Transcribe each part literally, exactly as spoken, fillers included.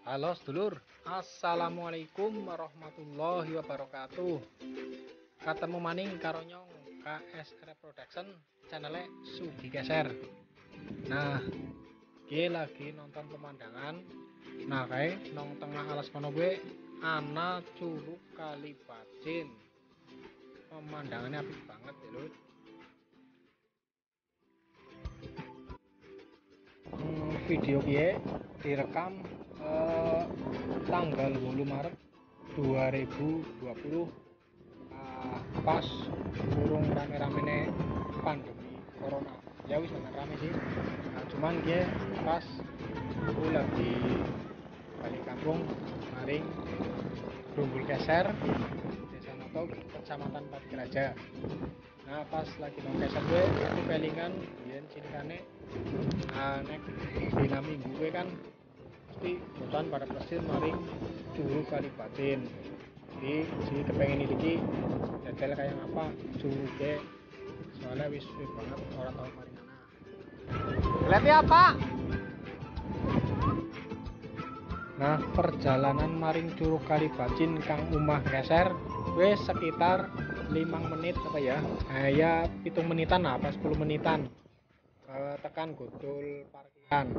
Halo sedulur, assalamualaikum warahmatullahi wabarakatuh. Ketemu maning karo nyong K S R Production, channelnya Sugi Geser. Nah, gue lagi nonton pemandangan. Nah, kayak nong tengah alas kono gue ana curug Kali Bacin. Pemandangannya apik banget ya lur. Hmm, video gue direkam eh, tanggal sepuluh Maret dua ribu dua puluh, uh, pas kurung rame-rame pandemi corona. Ya wis banget rame sih, nah, cuman dia pas aku lagi balik kampung maring Rumbul Geser, Desa Noto, Kecamatan Patigaraja. Nah pas lagi nong geser gue aku kelingan biyen cilikane nek dina minggu gue kan mesti hutan pada pesir maring curug Kali Bacin. Jadi si kepengen iki jajal kayak apa curugnya, soalnya wis suwe banget orang tahu maring ana. Lihat apa? Nah perjalanan maring curug Kali Bacin Kang Umah Geser wis sekitar lima menit apa ya, eh, ya hitung menitan lah, apa sepuluh menitan eh, tekan godol parkiran.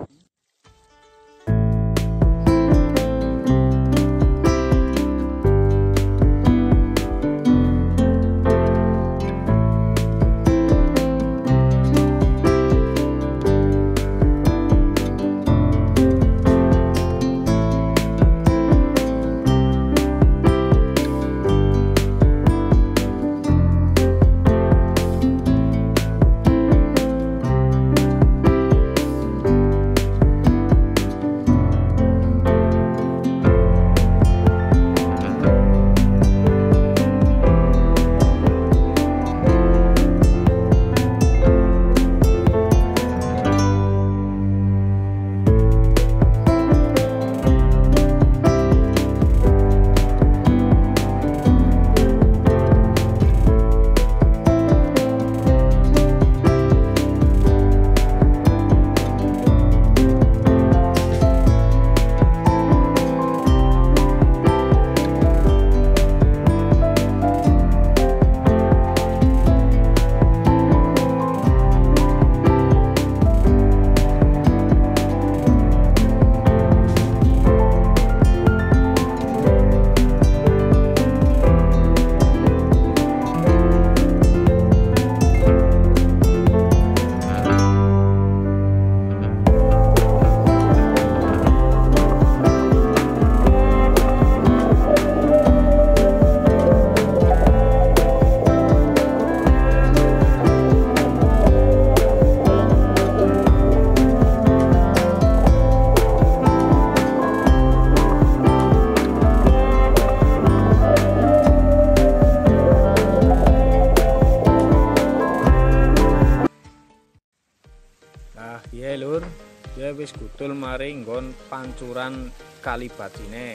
Nah, iya lur, dia wis gudul maring nggon pancuran Kali Bacine.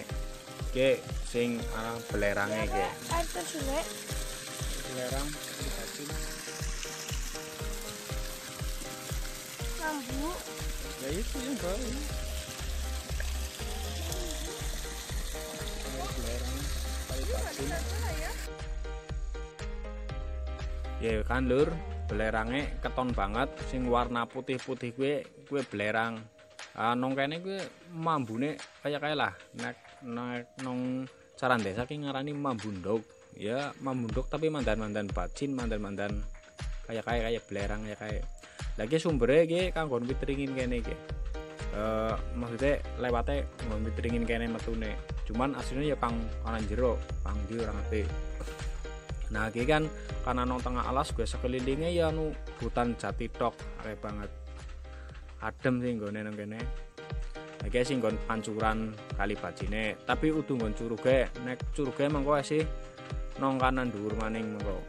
Ge sing arah belerange ge. Air tersuwe. Belerang Kali Bacin. Lambu. Ya itu yang baru. Belerang Kali Bacin. Ya kan lur, belerangnya keton banget, sing warna putih-putih gue gue belerang. Ah nong kene gue mambune kayak kayak lah nek nek nong saran desa ki ngarani mambundok. Ya mambundok tapi mandan-mandan bacin, mandan-mandan kayak kayak kayak belerang kayak kayak. Lagi sumbernya gue kanggo mitringin kene ge. Eh maksudnya lewate nggon mitringin kene metune. Cuman aslinya ya kang ana jero, kang di ora ngerti. Nah iki kan karena nong tengah alas gue sekelilingnya ya nu hutan jati tok, are banget adem sih nggone nang kene. Iki sing nggon pancuran Kali Bacine, tapi udu nggon curuge. Nek curuge mengko sih nong kanan dhuwur maning mengko.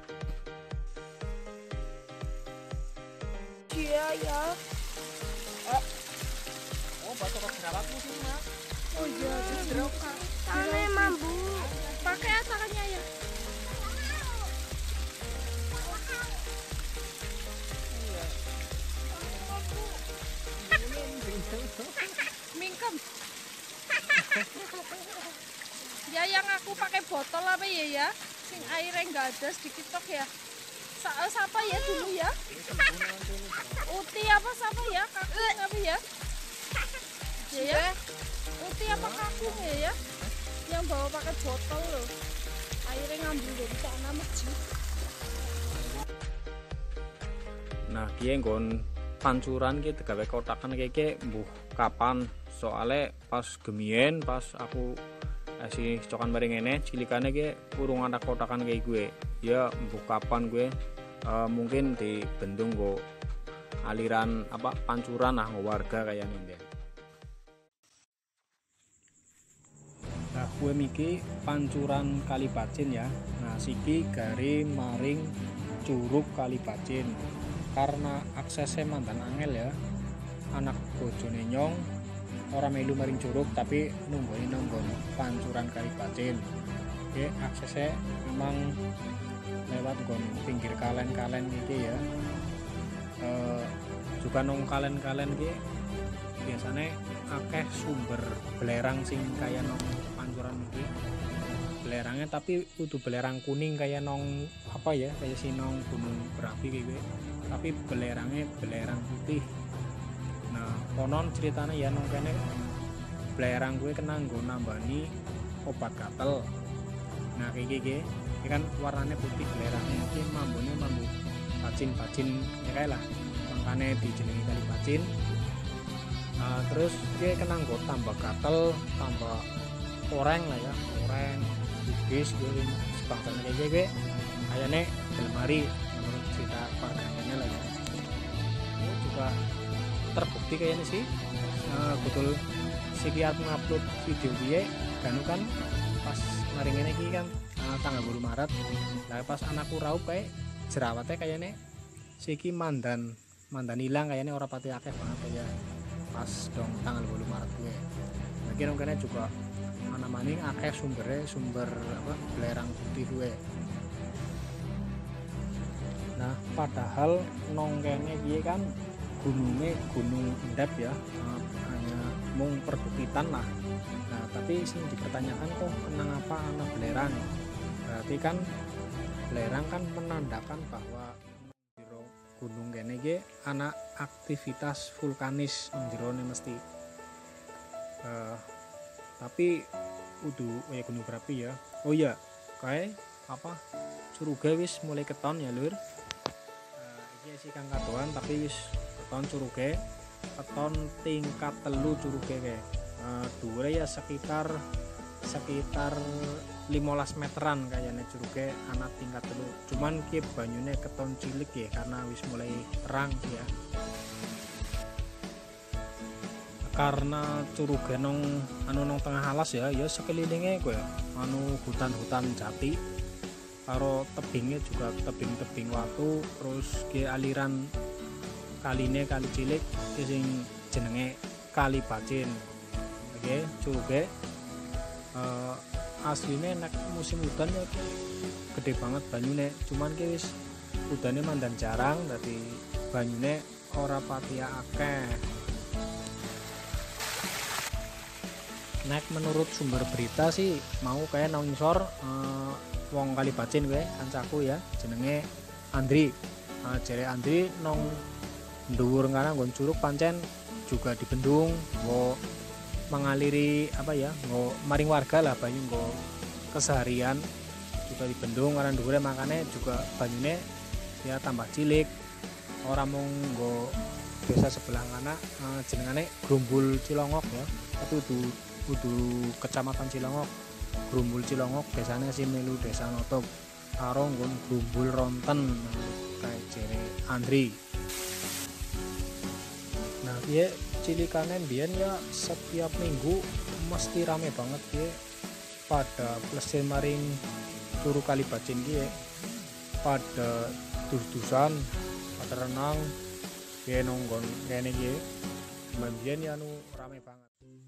Iya ya. Oh, oh batu kejerawatmu sih mas. Oh iya, jerokan. Tangannya mambu. Pakai asakannya ya. Mingkem. aku pakai botol apa ya ya? Sing airnya nggak ada sedikit tok ya. Sa siapa ya dulu ya? Uti apa siapa ya? Kakung apa ya? Ya ya. Uti apa kakung ya ya? Yang bawa pakai botol loh. Airnya ngambil dari sana masjid. Nah, kiye nggon pancuran ki tegawe kotakan keke mbuh kapan soalnya pas gemien pas aku esi cokan bareng ngene cilikane ki urung ada kotakan kayak gue ya mbuh kapan gue uh, mungkin di bendung go aliran apa pancuran nah warga kayak nih. Nah, gue miki pancuran Kalibacin ya. Nah, siki gari maring Curug Kalibacin. Karena aksesnya mantan angel ya. Anak bojone nyong ora melu maring curug tapi nunggoni nonggon pancuran Kalibacin. Oke, aksesnya memang lewat gon pinggir kalen-kalen iki ya. E, juga nong kalen-kalen iki biasanya akeh sumber belerang sing kaya nong pancuran iki. Belerangnya tapi udah belerang kuning kayak nong apa ya kayak si nong gunung berapi gitu, tapi belerangnya belerang putih. Nah konon ceritanya ya nong kene belerang gue kena nggo nambani obat gatel. Nah kayak gini kan warnanya putih belerangnya ini mambunya mambu bacin-bacin ya kayak lah makanya dijenengi Kalibacin. Uh, terus dia kena nggo tambah gatel tambah oreng lah ya oreng bugis gue sebangsanya kayak gue kayaknya lemari menurut cerita warganya lah ya. Ini juga terbukti kayaknya sih uh, betul sekian mengupload video dia kan kan pas maring ini kan uh, tanggal sepuluh Maret nah pas anakku raup kayak jerawatnya kayaknya siki mandan mandan hilang kayaknya orang pati akeh banget ya pas dong tanggal sepuluh Maret gue mungkin mungkinnya juga mana maning akeh sumbernya sumber apa belerang putih gue. Nah padahal nongkene dia kan gunungnya gunung endap ya uh, hanya mung perbukitan lah. Nah tapi sing dipertanyakan kok kenang apa anak belerang, berarti kan belerang kan menandakan bahwa jero gunung kene ge anak aktivitas vulkanis jerone mesti uh, tapi udah ya gunung berapi ya. Oh iya kayak apa Curuge wis mulai keton ya lur. Uh, iki sih kang kadoan tapi wis keton Curuge keton tingkat telu Curuge kayak uh, dhuwure ya sekitar sekitar limolas meteran kayaknya Curuge anak tingkat telu cuman ki banyune keton cilik ya karena wis mulai terang ya karena Curuge nong anu nong tengah alas ya ya sekelilingnya gue anu hutan-hutan jati karo tebingnya juga tebing-tebing watu terus ke aliran kaline kali cilik sing jenenge Kalibacin. Oke Curuge uh, aslinya nek musim hujan ya gede banget banyune cuman ki wis udane mandan jarang dadi banyune ora pati akeh. Nek menurut sumber berita sih mau kayak nang ngisor uh, wong Kalibacin gue kancaku ya jenenge Andri uh, jere Andri nong dhuwur kana nggon curug pancen juga di bendung nggo mengaliri apa ya nggo maring warga lah banyu nggo keseharian juga di bendung karena dhuwure makane juga banyune ya tambah cilik ora mung nggo desa sebelah kana uh, jenengane Grumbul Cilongok ya itu tuh kudu kecamatan Cilongok Grumbul Cilongok desanya sih melu desa Notok karo nggon Grumbul Ronten kayak jere Andri. Nah dia cilikane mbiyen ya setiap minggu mesti rame banget ya pada plesir maring Curug Kalibacin ki pada dus-dusan pada renang ya nonggon kene ki mbiyen ya anu rame banget.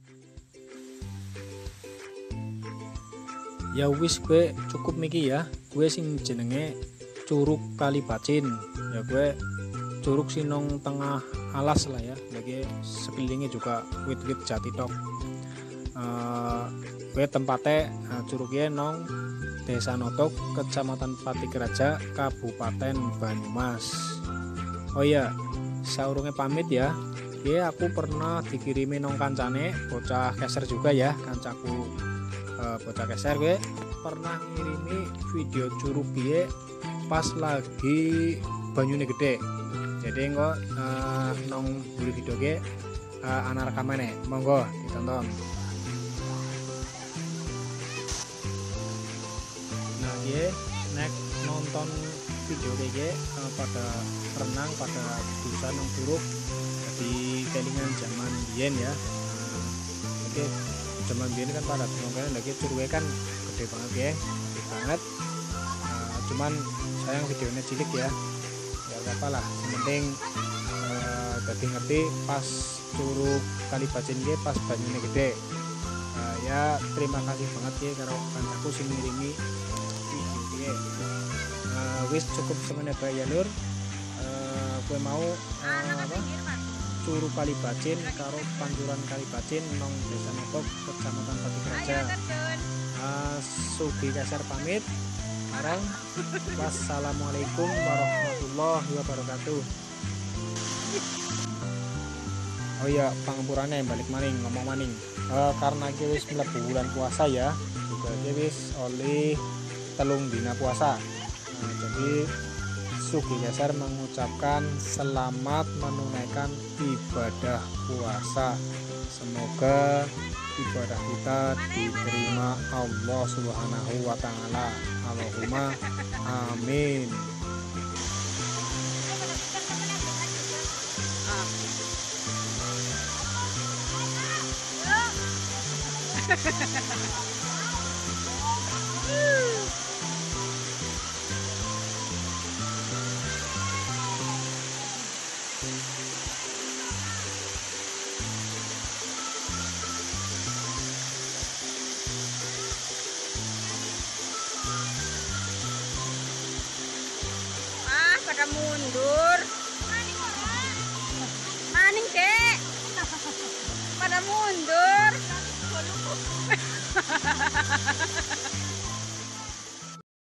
Ya wis gue cukup miki ya gue sing jenenge Curug Kalibacin ya gue curug sinong tengah alas lah ya lagi sekelilingnya juga wit-wit jati tok uh, Kuwi tempatnya uh, curugnya nong Desa Notok, Kecamatan Patigaraja, Kabupaten Banyumas. Oh iya, saurunge pamit ya. Ya aku pernah dikirimi nong kancane bocah keser juga ya, kancaku uh, bocah keser gue pernah ngirimi video curug piye pas lagi banyune gede. Jadi kok uh, nong bulu video gue uh, anak rekamane, monggo ditonton. Nah gue nek nonton video gue uh, pada renang pada dusan nong curug di kelingan zaman biyen ya. Nah, oke zaman biyen kan pada mungkin lagi curugnya kan gede banget ya, gede banget. Uh, cuman sayang videonya cilik ya, ya apa lah. Yang penting uh, jadi ngerti pas curug Kalibacin ge pas banyune gede. Uh, ya terima kasih banget ya karo kancaku sing ngirimi video ge. Uh, wis cukup semene bae ya Lur. Uh, gue mau uh, apa? Curug Kalibacin karo Pancuran Kalibacin nong Desa Notok, Kecamatan Patigaraja. Uh, Sugi Keser pamit. Sekarang wassalamualaikum warahmatullahi wabarakatuh. Oh iya, pangapurannya balik maning ngomong maning. Uh, karena wis mlebu bulan puasa ya, juga wis oleh telung dina puasa. Nah, jadi Sugi Keser mengucapkan selamat menunaikan ibadah puasa. Semoga ibadah kita diterima Allah Subhanahu wa taala. Allahumma amin. Pada mundur maning dek pada mundur